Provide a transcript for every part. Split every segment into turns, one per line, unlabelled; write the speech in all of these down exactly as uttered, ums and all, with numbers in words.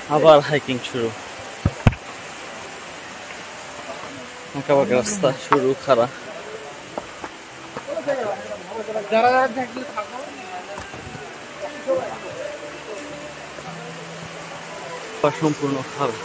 আবার হাইকিং শুরু। আঁকা বাঁকা রাস্তা শুরু, খারাপ সম্পূর্ণ খারাপ।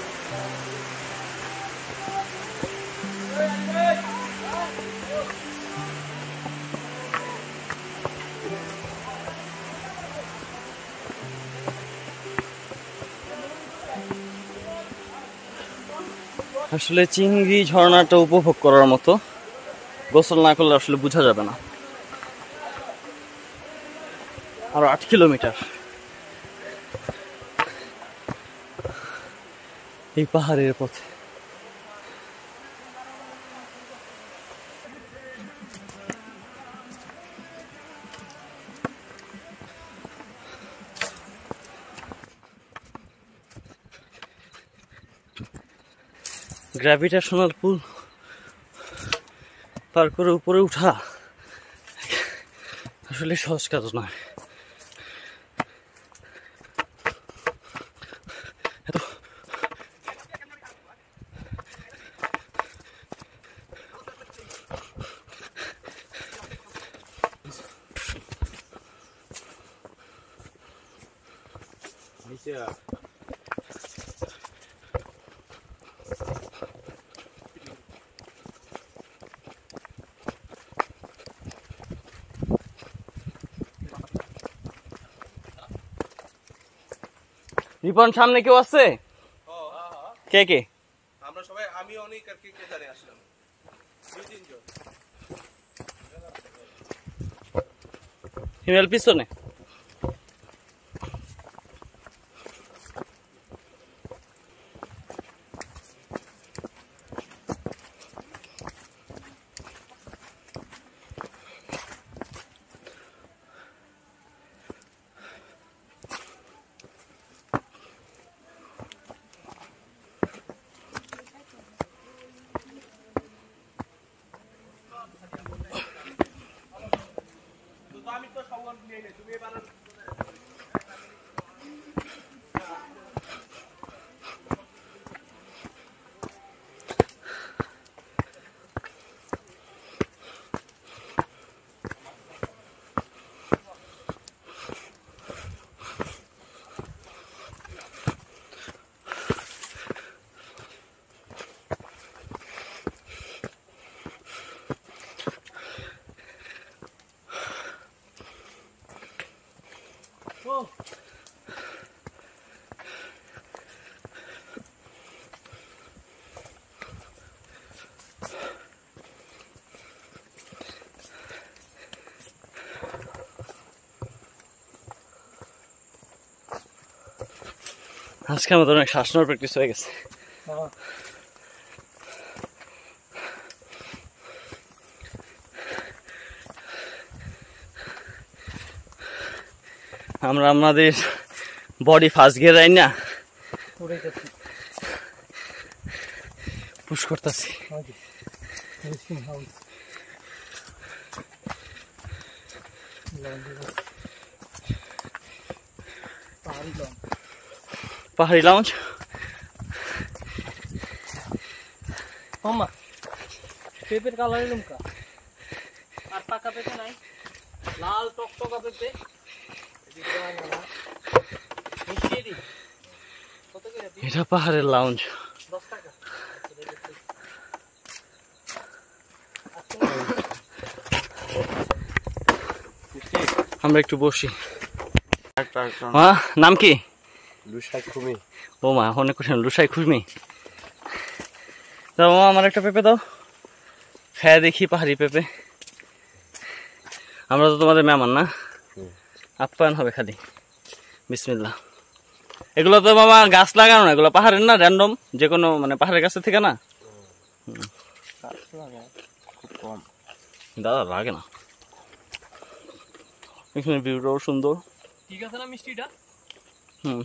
আসলে চিংড়ি ঝর্ণাটা উপভোগ করার মতো, গোসল না করলে আসলে বোঝা যাবে না। আরো আট কিলোমিটার এই পাহাড়ের পথে। গ্র্যাভিটেশনাল পুল পার করে উপরে উঠা আসলে সহজ কাজ নয়। রিপন সামনে কেউ আছে? কে কে?
আমরা সবাই, আমি অনেক আর কে কে জানি আসলাম, দুই তিনজন।
হিমেল পিছনে। আজকে আমাদের অনেক শ্বাস নেওয়ার প্র্যাকটিস হয়ে গেছে। আমরা আমাদের বডি ফার্স্ট গিয়ার রাই না পুশ করতেছি। পাহাড়ি লাউঞ্জ
পেঁপের কালার লুমকা আর পাকা পেঁপে নাই, লাল টকটকা পেঁপে।
এটা পাহাড়ের লাউঞ্জ।
দশ টাকা।
আমরা একটু বসি। মা নাম কি?
লুসাই খুমি।
ও মা অনেক কঠিন, লুসাই খুমি। দাও মা আমার একটা পেঁপে দাও, খেয়ে দেখি পাহাড়ি পেঁপে। আমরা তো তোমাদের মেহমান না, আপ্যায়ন হবে খালি। বিসমিল্লাহ। এগুলো তো মামা গাছ লাগানো না, এগুলো পাহাড়ের না, র্যান্ডম যে কোনো মানে পাহাড়ের কাছে থেকে না।
খুব কম
দাদা লাগে না। এখানে ভিউটাও সুন্দর।
ঠিক আছে না মিষ্টিটা?
হুম,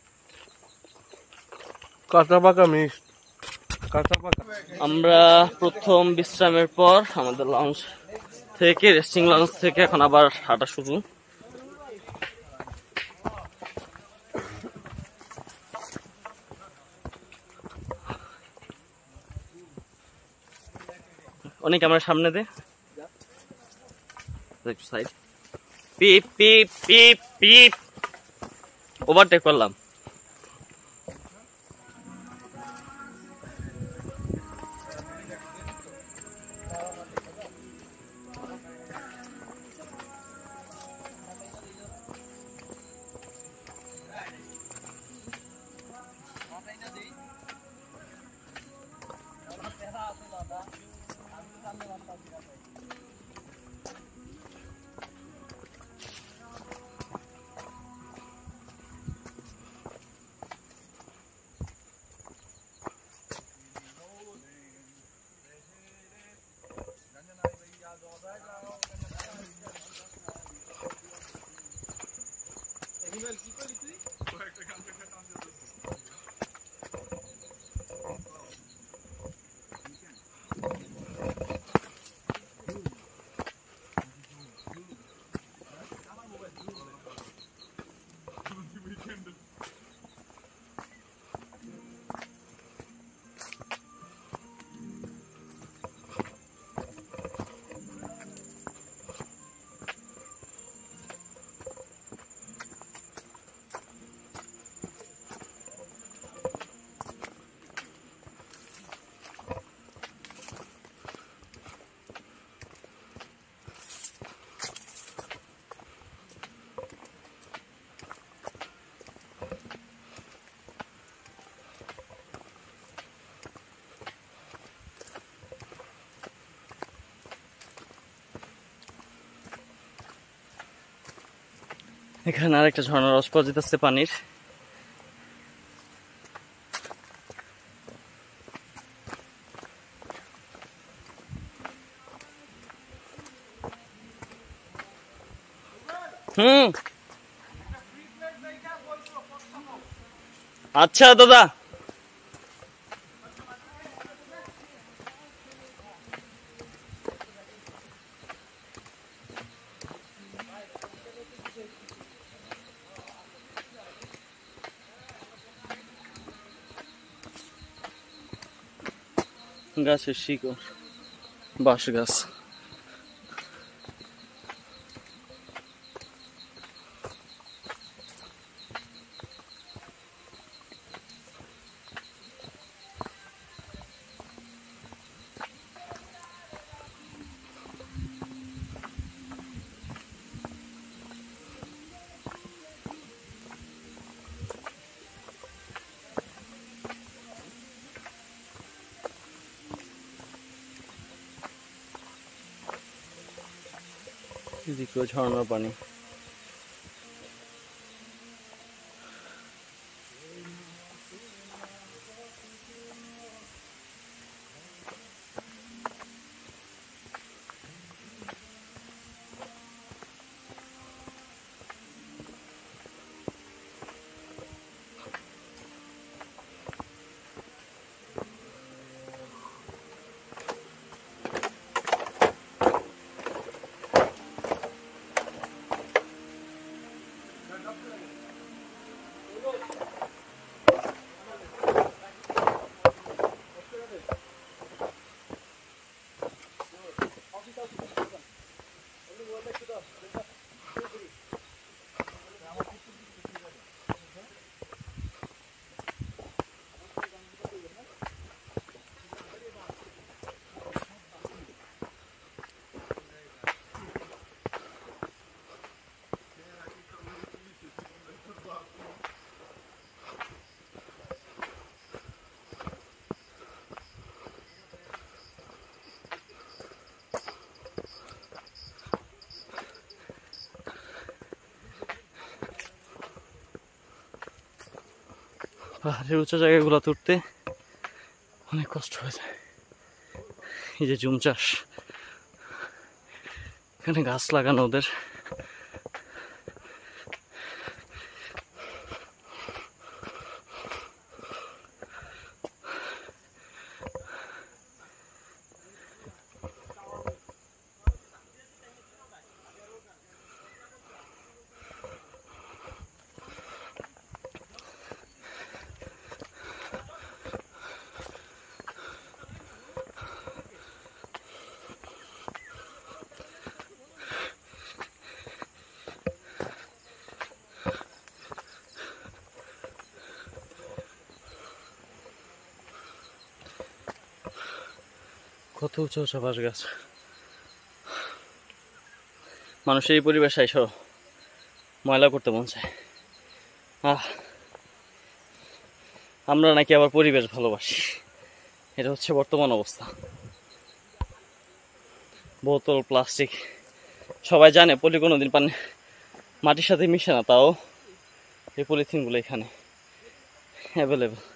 কাঁচা পাকা মিক্স, কাঁচা পাকা।
আমরা প্রথম বিশ্রামের পর আমাদের লঞ্চ থেকে, রেস্টিং লঞ্চ থেকে এখন আবার হাঁটা শুরু। অনেক আমার সামনে দে একটু সাইড পিপ পিপ পিপ পিপ ওভারটেক করলাম এখানে আরেকটা ঝর্ণার রস পাওয়া যেতেছে পানির হুম আচ্ছা দাদা গাছের শিকড় বাঁশ গাছ এদিকেও ঝর্ণার পানি পাহাড়ের উঁচু জায়গাগুলো তুলতে অনেক কষ্ট হয়ে যায় এই যে জুম চাষ এখানে গাছ লাগানো ওদের কত উঁচু উঁচু বাঁশ গাছ। মানুষের এই পরিবেশে এসো ময়লা করতে মন চায়। আহ আমরা নাকি আবার পরিবেশ ভালোবাসি, এটা হচ্ছে বর্তমান অবস্থা। বোতল, প্লাস্টিক সবাই জানে পলি কোনোদিন পানি মাটির সাথে মিশে না, তাও এই পলিথিনগুলো এখানে অ্যাভেলেবেল।